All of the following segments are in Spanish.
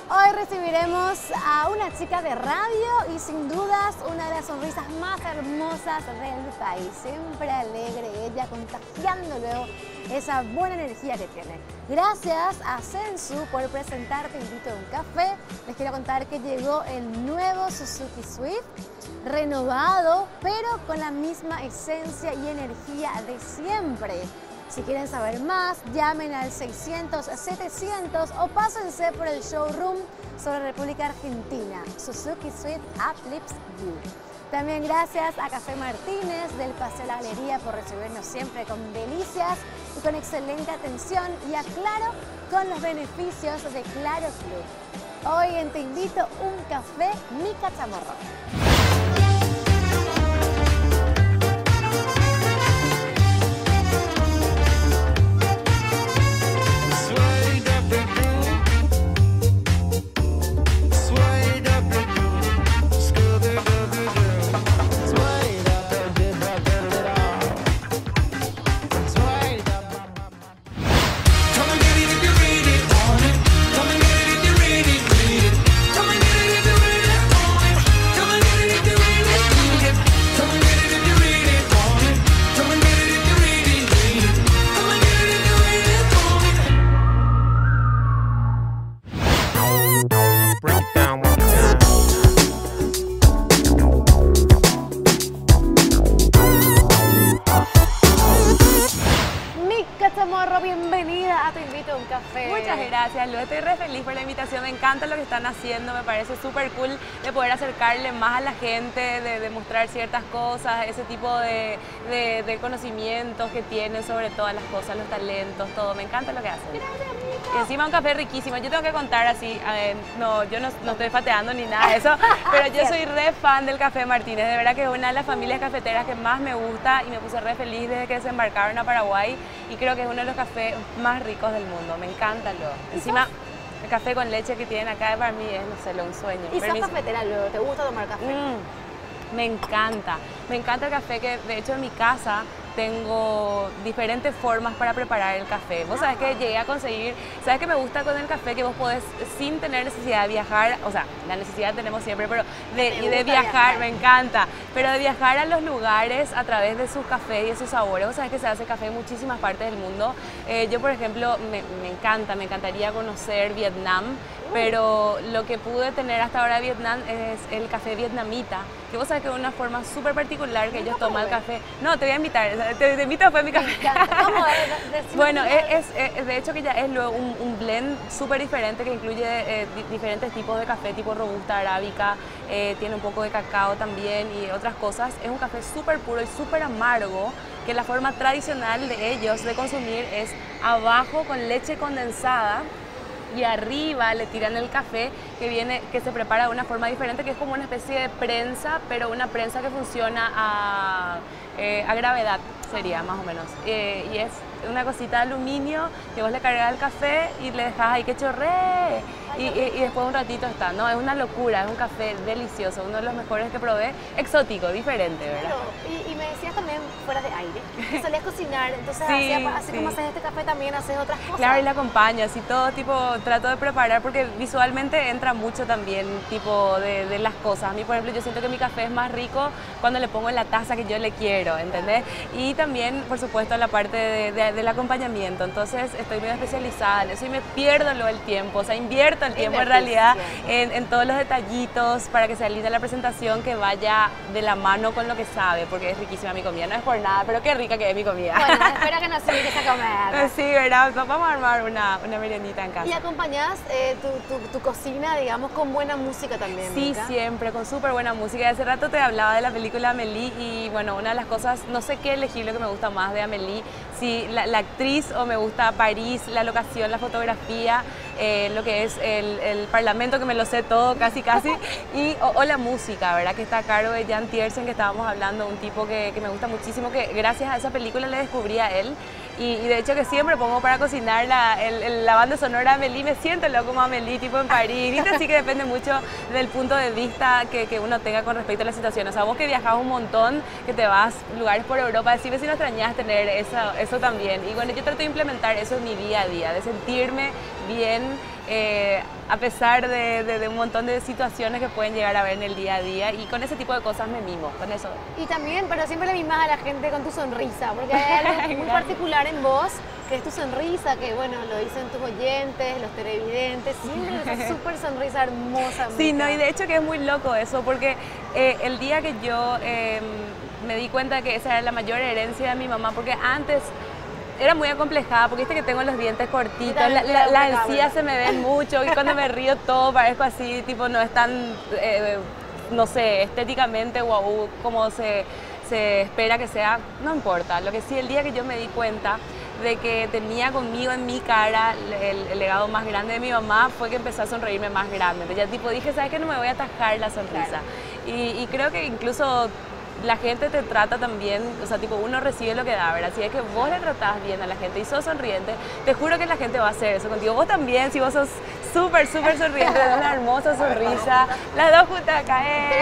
Hoy recibiremos a una chica de radio y sin dudas una de las sonrisas más hermosas del país. Siempre alegre ella, contagiando luego esa buena energía que tiene. Gracias a Sensu por presentarte Invito a un Café. Les quiero contar que llegó el nuevo Suzuki Swift, renovado, pero con la misma esencia y energía de siempre. Si quieren saber más, llamen al 600-700 o pásense por el showroom sobre República Argentina. Suzuki Swift Uplifts You. También gracias a Café Martínez del Paseo La Galería por recibirnos siempre con delicias y con excelente atención, y a Claro con los beneficios de Claro Club. Hoy en Te Invito a un Café, Mica Chamorro. Bienvenida a Te Invito a un Café. Muchas gracias, Lu. Estoy re feliz por la invitación. Me encanta lo que están haciendo. Me parece súper cool de poder acercarle más a la gente, de mostrar ciertas cosas, ese tipo de conocimientos que tienen sobre todas las cosas, los talentos, todo. Me encanta lo que hacen. Y encima un café riquísimo. Yo tengo que contar así, yo no estoy fateando ni nada de eso, pero yo soy re fan del Café Martínez. De verdad que es una de las familias cafeteras que más me gusta y me puse re feliz desde que desembarcaron a Paraguay, y creo que es uno de los cafés más ricos del mundo. Me encanta encima el café con leche que tienen acá para mí es, no sé, un sueño. ¿Y sos cafetera luego? ¿Te gusta tomar café? Me encanta el café, que de hecho en mi casa tengo diferentes formas para preparar el café. Vos sabés que llegué a conseguir, ¿sabes qué me gusta con el café? Que vos podés, sin tener necesidad de viajar, o sea, la necesidad tenemos siempre, pero de viajar, me encanta, pero de viajar a los lugares a través de sus cafés y de sus sabores. Vos sabés que se hace café en muchísimas partes del mundo. Yo, por ejemplo, me encantaría conocer Vietnam, pero lo que pude tener hasta ahora de Vietnam es el café vietnamita, que vos sabés que es una forma súper particular que ellos toman el café. No, te voy a invitar, te invito a mi café. ¿Cómo Bueno, de hecho que ya es luego un blend súper diferente que incluye diferentes tipos de café, tipo robusta, arábica, tiene un poco de cacao también y otras cosas. Es un café súper puro y súper amargo, que la forma tradicional de ellos de consumir es abajo con leche condensada, y arriba le tiran el café que se prepara de una forma diferente, que es como una especie de prensa, pero una prensa que funciona a gravedad, sería más o menos. Y es una cosita de aluminio que vos le cargas al café y le dejas ahí que chorree. Y después un ratito está, ¿no? Es una locura, es un café delicioso, uno de los mejores que probé, exótico, diferente, ¿verdad? Claro. Y me decías también fuera de aire, que solías cocinar, entonces sí, así como haces este café también haces otras cosas. Claro, y la acompaño, así todo tipo, trato de preparar porque visualmente entra mucho también tipo de las cosas. A mí, por ejemplo, yo siento que mi café es más rico cuando le pongo en la taza que yo le quiero, ¿entendés? Y también, por supuesto, la parte del acompañamiento, entonces estoy muy especializada en eso y me pierdo luego el tiempo, o sea, invierto el tiempo en realidad en todos los detallitos para que sea linda la presentación, que vaya de la mano con lo que sabe, porque es riquísima mi comida, no es por nada, pero qué rica que es mi comida. Bueno, espero que nos invites a comer. Sí, ¿verdad? Vamos a armar una meriendita en casa. ¿Y acompañás tu cocina, digamos, con buena música también? Sí, Mica? siempre, con súper buena música. Hace rato te hablaba de la película Amélie y bueno, una de las cosas, no sé qué elegir lo que me gusta más de Amélie, si la actriz o me gusta París, la locación, la fotografía, lo que es el parlamento, que me lo sé todo casi, o la música, ¿verdad? Que está a cargo de Jan Tiersen, que estábamos hablando, un tipo que me gusta muchísimo, que gracias a esa película le descubrí a él. Y de hecho que siempre pongo para cocinar la banda sonora Amélie, me siento loco como Amélie, tipo en París, ¿viste? Así que depende mucho del punto de vista que uno tenga con respecto a la situación. O sea, vos que viajás un montón, que te vas lugares por Europa, decime si no extrañás tener eso también. Y bueno, yo trato de implementar eso en mi día a día, de sentirme bien a pesar de un montón de situaciones que pueden llegar a ver en el día a día, y con ese tipo de cosas me mimo, con eso. Y también, pero siempre le mimas a la gente con tu sonrisa, porque hay algo muy particular en vos, que es tu sonrisa, que bueno, lo dicen tus oyentes, los televidentes, siempre esa súper sonrisa hermosa. Sí, no, y de hecho que es muy loco eso, porque el día que yo me di cuenta que esa era la mayor herencia de mi mamá, porque antes era muy acomplejada, porque viste que tengo los dientes cortitos, las encías se me ven mucho, y cuando me río todo parezco así, tipo no es tan, no sé, estéticamente guau, como se espera que sea, no importa. Lo que sí, el día que yo me di cuenta de que tenía conmigo en mi cara el legado más grande de mi mamá, fue que empecé a sonreírme más grande. Entonces ya tipo dije, ¿sabes qué? No me voy a atajar la sonrisa. Claro. Y creo que incluso la gente te trata también, o sea, tipo uno recibe lo que da, ¿verdad? Si es que vos le tratás bien a la gente y sos sonriente, te juro que la gente va a hacer eso contigo. Vos también, si vos sos súper sonriente, de una hermosa sonrisa, las dos juntas a caer.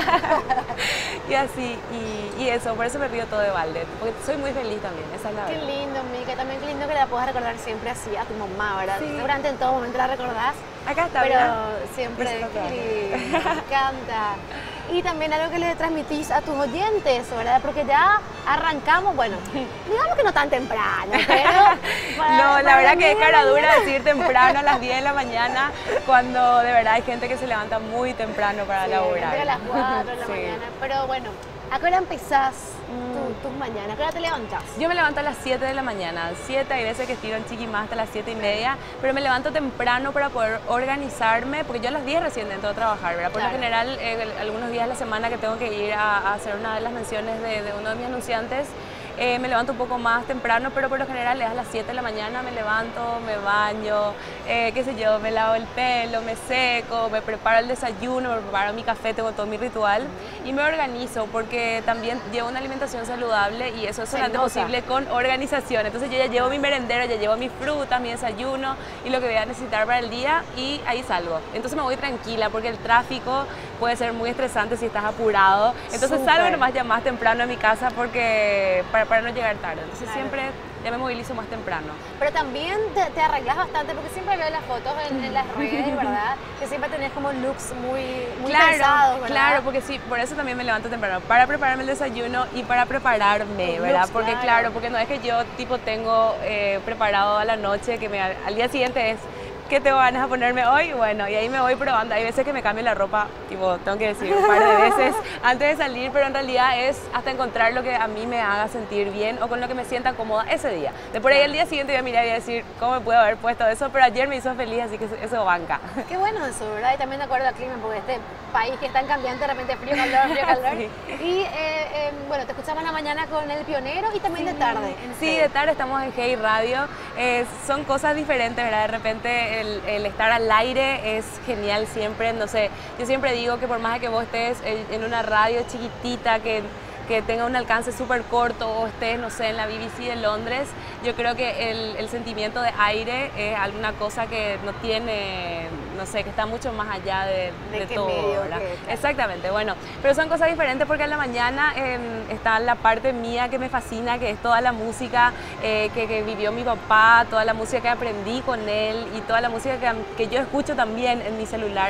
Y así, y eso, por eso me río todo de balde, porque soy muy feliz también, esa es la verdad. Qué lindo, Mica, también qué lindo que la puedas recordar siempre así a tu mamá, ¿verdad? Sí. Seguramente en todo momento la recordás. Acá está, pero ¿verdad? Siempre, qué lindo, me encanta. Y también algo que le transmitís a tus oyentes, ¿verdad? Porque ya arrancamos, bueno, digamos que no tan temprano, pero... No, la verdad que es cara dura decir temprano a las 10 de la mañana, cuando de verdad hay gente que se levanta muy temprano para laburar. A las 4 de la mañana, pero bueno, ¿a qué hora empezás tus mañanas? ¿A qué hora te levantas? Yo me levanto a las 7 de la mañana, 7, hay veces que estiro en chiqui más hasta las 7:30, pero me levanto temprano para poder organizarme, porque yo a las 10 recién entro a trabajar, ¿verdad? Por lo general, algunos días de la semana que tengo que ir a hacer una de las menciones de uno de mis anunciantes, me levanto un poco más temprano, pero por lo general es a las 7 de la mañana, me levanto, me baño, qué sé yo, me lavo el pelo, me seco, me preparo el desayuno, me preparo mi café, tengo todo mi ritual y me organizo, porque también llevo una alimentación saludable y eso es solamente posible con organización. Entonces yo ya llevo mi merendero, ya llevo mis frutas, mi desayuno y lo que voy a necesitar para el día, y ahí salgo. Entonces me voy tranquila, porque el tráfico puede ser muy estresante si estás apurado. Entonces salgo nomás ya más temprano a mi casa, porque para no llegar tarde. Entonces siempre ya me movilizo más temprano. Pero también te arreglas bastante, porque siempre veo las fotos en las redes, ¿verdad? Que siempre tenés como looks muy pensados, ¿verdad? Claro, porque sí, por eso también me levanto temprano, para prepararme el desayuno y para prepararme, ¿verdad? Looks, porque claro, porque no es que yo tipo tengo preparado a la noche, que al día siguiente es ¿qué tengo ganas de ponerme hoy? Bueno, y ahí me voy probando. Hay veces que me cambio la ropa, tipo, tengo que decir un par de veces antes de salir, pero en realidad es hasta encontrar lo que a mí me haga sentir bien o con lo que me sienta cómoda ese día. De por ahí el día siguiente voy a mirar y voy a decir, ¿cómo me puedo haber puesto eso? Pero ayer me hizo feliz, así que eso banca. Qué bueno eso, ¿verdad? Y también de acuerdo al clima, porque este país que es tan cambiante, de repente frío, calor. Sí. Y bueno, te escuchamos en la mañana con El Pionero y también de tarde. Sí, de tarde estamos en Hey Radio. Son cosas diferentes, ¿verdad? De repente el estar al aire es genial siempre, no sé, yo siempre digo que por más de que vos estés en una radio chiquitita que tenga un alcance súper corto, o estés, no sé, en la BBC de Londres, yo creo que el sentimiento de aire es alguna cosa que no tiene, no sé, que está mucho más allá de todo, ¿verdad? Exactamente, bueno, pero son cosas diferentes, porque en la mañana está la parte mía que me fascina, que es toda la música que vivió mi papá, toda la música que aprendí con él y toda la música que yo escucho también en mi celular,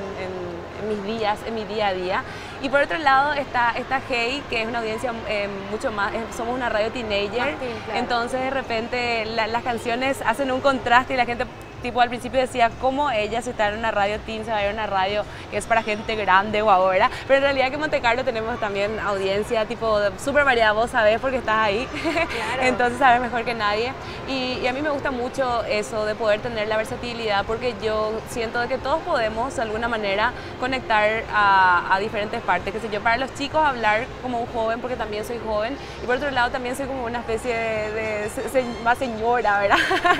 en mis días, en mi día a día. Y por otro lado está Hey, que es una audiencia mucho más, somos una radio teenager, claro. Entonces de repente las canciones hacen un contraste y la gente tipo al principio decía, ¿cómo ella si está en una radio teen se va a ir a una radio que es para gente grande o ahora? Pero en realidad que en Monte Carlo tenemos también audiencia tipo súper variada, vos sabés porque estás ahí, claro. Entonces sabes mejor que nadie. Y a mí me gusta mucho eso de poder tener la versatilidad, porque yo siento de que todos podemos de alguna manera conectar a diferentes partes, que sé yo, para los chicos hablar como un joven, porque también soy joven, y por otro lado también soy como una especie de más señora, ¿verdad?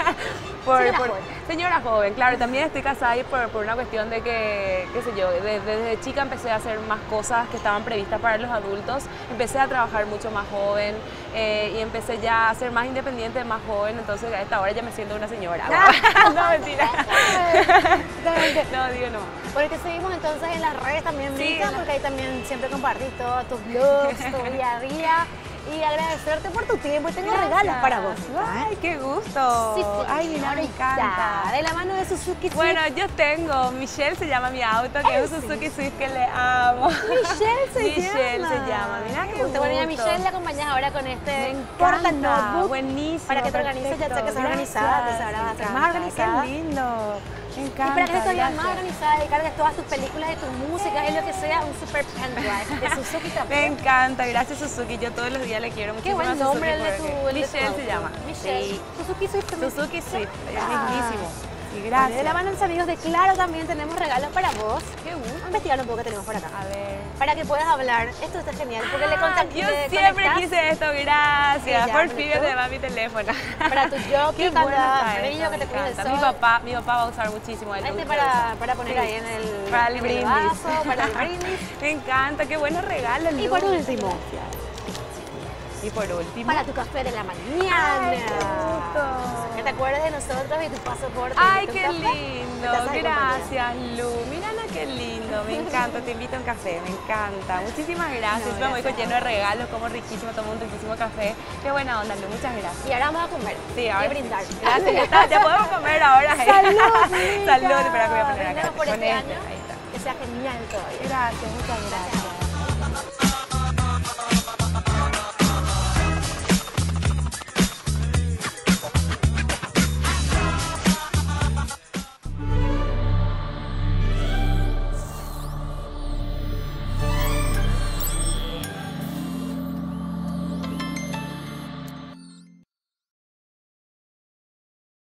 Señora joven, claro, también estoy casada y por una cuestión de que, qué sé yo, desde chica empecé a hacer más cosas que estaban previstas para los adultos, empecé a trabajar mucho más joven y empecé ya a ser más independiente, más joven, entonces a esta hora ya me siento una señora. No, mentira. No, digo no. Porque te seguimos entonces en las redes también, sí, Mica, porque ahí también siempre compartís todos tus blogs, tu día a día. y agradecerte por tu tiempo. Y tengo Gracias. regalos para vos. Ay, qué gusto. Sí, Ay, mira, me encanta. De la mano de Suzuki Swift. Bueno, yo tengo, Michelle se llama mi auto, que es un Suzuki Swift que le amo. Michelle Michelle se llama, mira qué gusto. Bueno, y a Michelle la acompañas ahora con este Porta porta notebook. Buenísimo. Para que te organices, ya sé que sos organizada, entonces ahora vas a ser más organizada. Qué lindo. Me Y encanta. para que estés todavía más gracias. organizada, y cargues todas tus películas y tu música, es lo que sea, un super pendrive de Suzuki Me también. encanta, gracias Suzuki. Yo todos los días le quiero Qué muchísimo buen a Suzuki. nombre el de porque tu Michelle auto. se llama. Michelle. Sí. Suzuki Swift también. Suzuki Swift, es Ah. lindísimo. Sí, Vale, gracias. de la mano de los amigos de Claro también tenemos regalos para vos. Qué gusto. Vamos a investigar un poco que tenemos por acá. A ver. Para que puedas hablar. Esto está genial, porque le Ah, contacté. yo siempre quise esto, gracias. Sí, ya, Por ¿tú? fin me te va mi teléfono. Para tu jockey, Qué cuando bueno está brillo, esto, que te me cuide el encanta. sol. Mi papá va a usar muchísimo el Este dulce. para poner Sí. ahí en el, Para el en brindis. vaso, para el brindis. Me encanta, qué buenos regalos. Y Lu. por último, Y por último. para tu café de la mañana. Ay, qué gusto. Que te acuerdes de nosotros y tu pasaporte. Ay, y tu qué café. lindo. Te haces Gracias, Lu. Mira, Ana, qué lindo. Me encanta. Te invito a un café. Me encanta. Muchísimas gracias. No, Me voy gracias. lleno de regalos. Como riquísimo. Tomo un riquísimo café. Qué buena onda, Lu. Muchas gracias. Y ahora vamos a comer. Sí, ahora Y brindar. Gracias. Ya, está, ya podemos comer ahora. Salud, Salud. Espera que voy a poner acá. Brindemos por Con este este. año. Ahí está. Que sea genial todavía. Gracias. Muchas gracias.